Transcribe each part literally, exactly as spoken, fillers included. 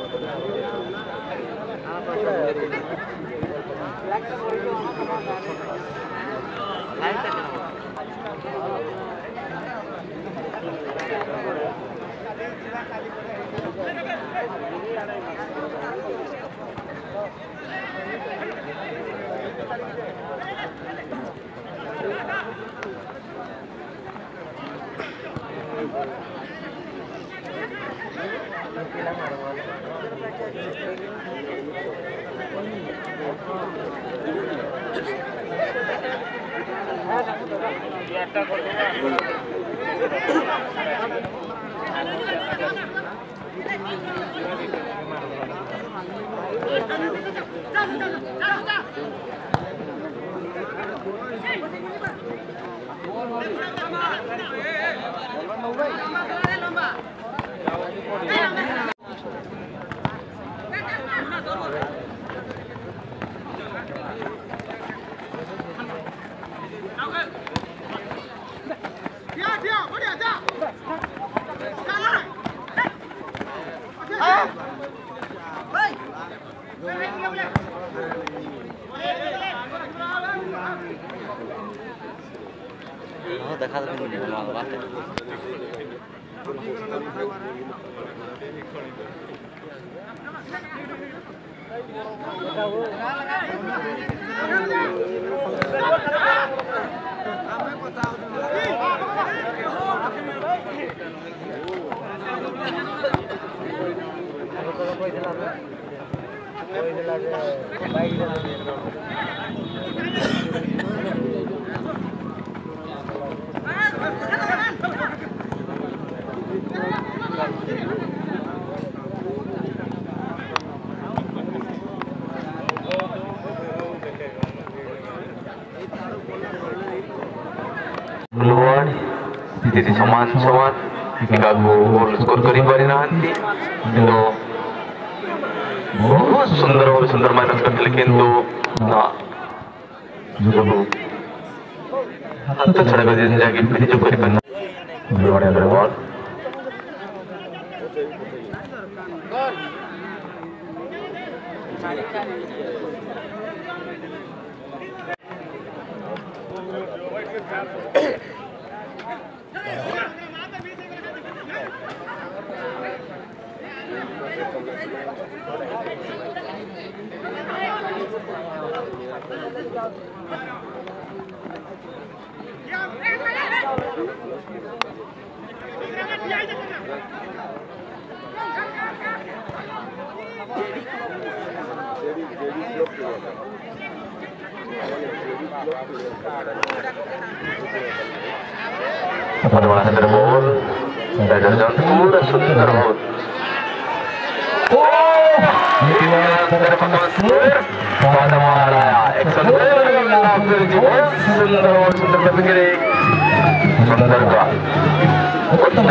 देखा तो नहीं बना बात है स्थिति समान समान गोल स्कोर कर बहुत सुंदर और सुंदर माइनस करते किंतु ना हाथ छड़ा कर जाके फिर जो कर पाना बड़े अंदर बॉल बड़ा सुंदर बॉल पूरा सुंदर बॉल सुंदर और सुंदर सुंदर का उत्तम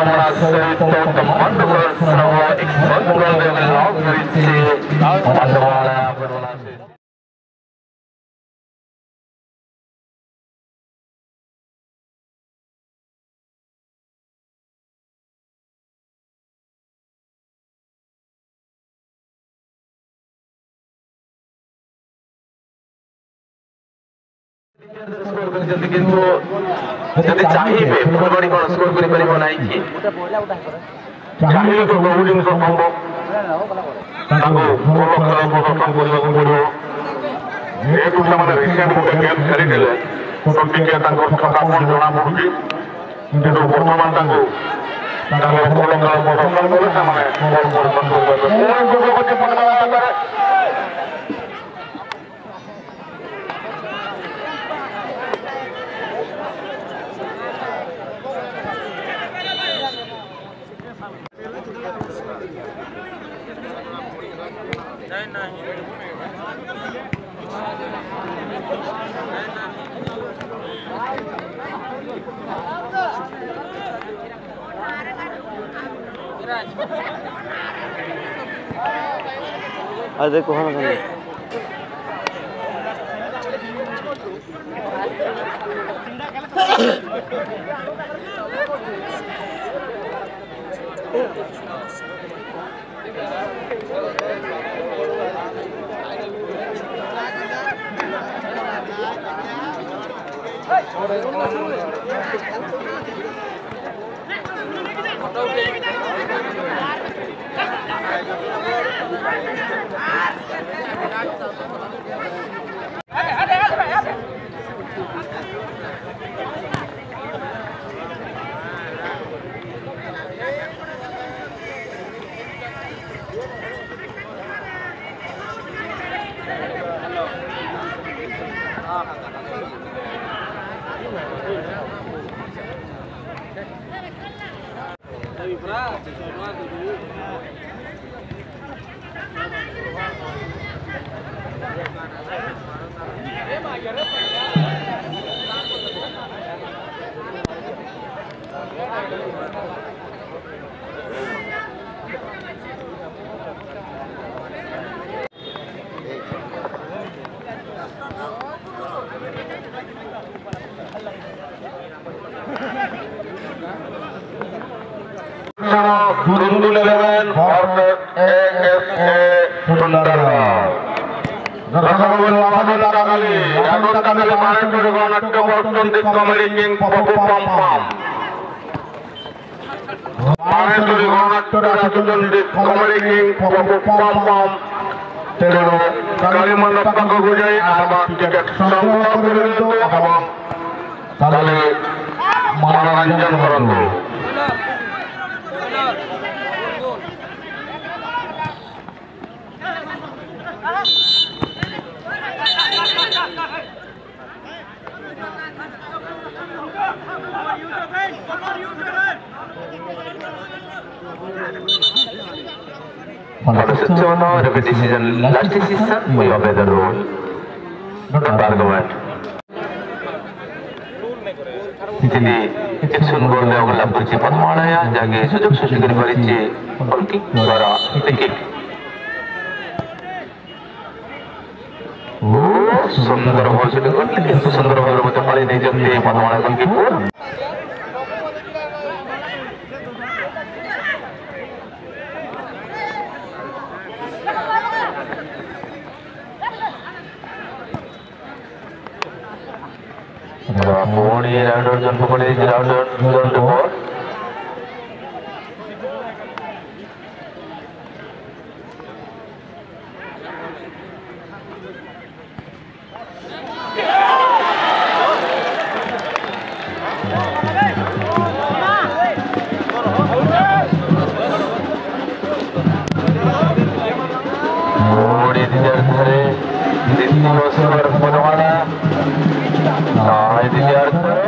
किंतु जदि चाहिए फुटबॉल कौन स्कोर करि परिबो नाही कि चाहिए तो बहुडी में संभव ताको बोलो खेल बोलो काम करिबो पड़िबो ए टूटा माने रिसेंट को गेम खेली देले तो टिके ताको खाता कोन जणा पडुची किंतु वर्तमान ताको ताको बोलो खेल बोलो काम करे सामने बोल बोल कंट्रोल करे कोन गोल को पकड़ा करे अरे देखो हाँ ना Thank you. Gundul eleven forward A S A Sundara. Narasabul Wahadul Kali, Adul Kali Maharaj Dudugan Akaboston Dik Comedy King Popu Pam Pam. Maharaj Dudugan Akaboston Dik Comedy King Popu Pam Pam. Teru Kali Mandap Kagujai Abang Tiket Sanggup Kudu Abang. Kali Manaranjan Barandu. Honor of a decision, last decision, we obey the rule, not argument. Jadi, eksun boleh orang lakukan cepat mana ya, jaga sujuk sujuk dari barici, politik, suara, teknik. Oh, sumber orang sudah kan, itu sumber orang betul paling dijam di cepat mana kan kipur. Mohon ini rounder dan pemain ini rounder dan depot. Mohon ini dari hari ini terus berpengalaman. Nah, ini dia baru.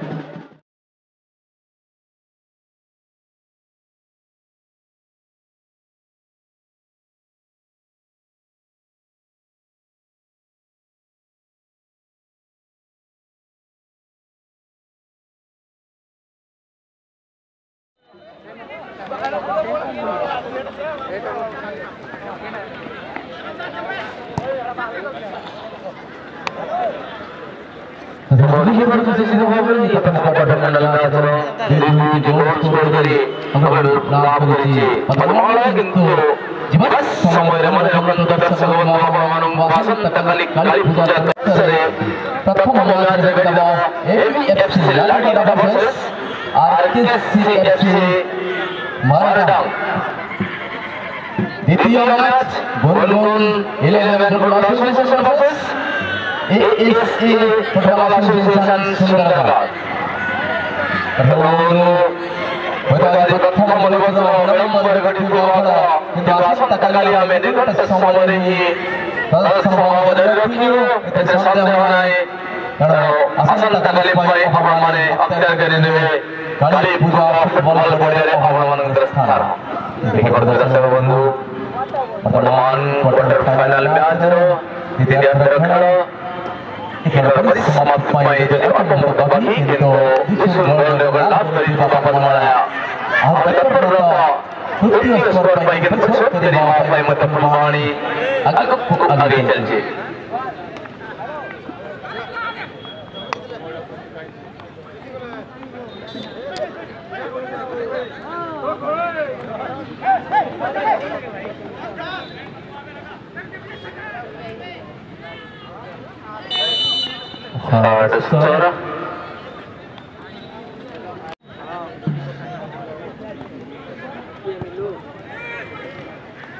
Kondisi berkondisi mobil di kota Kabupaten Mandala Aceh di Johor Sumedari agar berlaku pada malam itu jebas sampai ramai ramai dan seluruh orang pasang teknik kali puja tersere प्रथम match ಗೆದ್ದ A V F C Lalgarh versus R K C F C ಮರಡಂ द्वितीय match Gungun eleven football association versus A S A football association Sundargarh ಪ್ರಥಮ ಪ್ರಥಮ ಮನೋಭಾವ November ಘಟಿಸುವಾಗ ಇಂದು ಆಸಕ್ತ ಕಲಿಯ ಮೇಲೆ ನಿಕಟ ಸಂವಾದದಲ್ಲಿ ತತ್ಸಂವಾದದಲ್ಲಿ ಇದರ ಸಂದೇಹನಾಯಿ ಅಸಲ ತಗಲಿಪೈ ಹವಾಮಾನೆ ಅತ್ಯಂತ ಗರಿನವೆ ಕಲಿ ಪೂಜಾ ಫುಟ್ಬಾಲ್ ಬೋರ್ಡ್ ಹವಾಮಾನ ಸ್ಥಾನ ini berdasar sama bantu pertemuan quarter final match di antara kalau kita dapat selamat pemain itu apa membuka bagi itu isu berdebat dari papan Malaya. Apa berapa putih sport baik itu dari apa yang mata permani agak agak janji. Ada suara.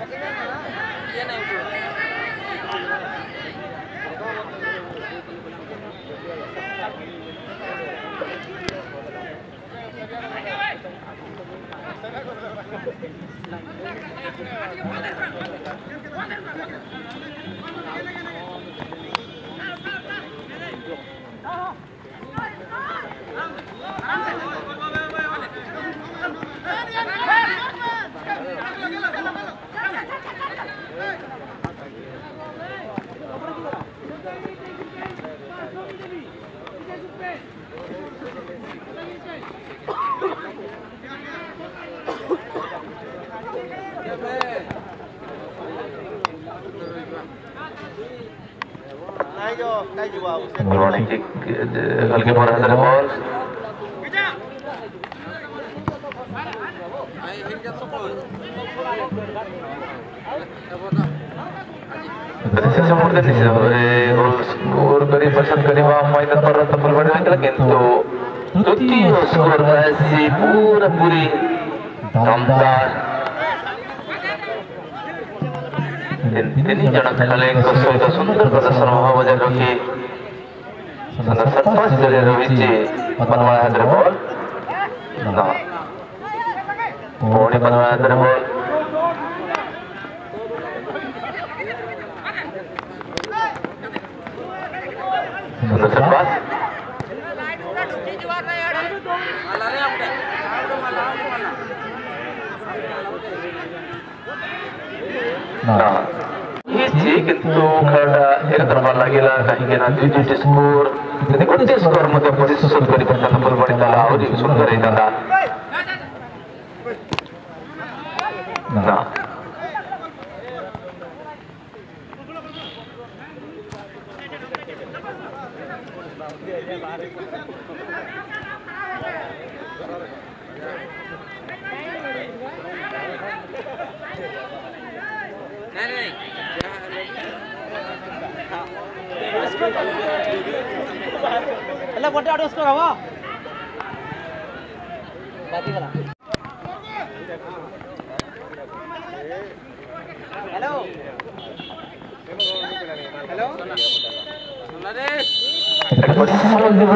Warning kick hल्के पर है ball Sisa murni sih gol skor dari pasal kedua mainan para tampil pada কিন্তু তৃতীয় score হয়েছে পুরোপুরি দমদার তিনি জଣ ଖେଳାଳିଙ୍କ ସହିତ ସୁନ୍ଦର ପ୍ରଦର୍ଶନ ଭାବ ବଜାୟ ରଖି ସୁନ୍ଦର ସର୍ପାସ ଜରିଆରେ ରହିଛି ବନମାଳ ହାତରେ ବଲ୍ ପୁଣି ବନମାଳ ହାତରେ ବଲ୍ सुंदर सर्पास କିନ୍ତୁ ଖେଳଟା ଏକ ତରଫା ଲାଗିଲା କାହିଁକି ନା ଦୁଇ ଦୁଇଟି ସ୍କୋର ଯଦି ଗୋଟିଏ ସ୍କୋର ମଧ୍ୟ ପରିଶୋଧ କରିପାରିଥାନ୍ତା ଫୁଲବାଣୀ ତାହେଲେ ଆହୁରି ସୁନ୍ଦର ହେଇଥାନ୍ତା ନା अल्लाह बोटे आडो स्कोर हवा बाती वाला हेलो हेलो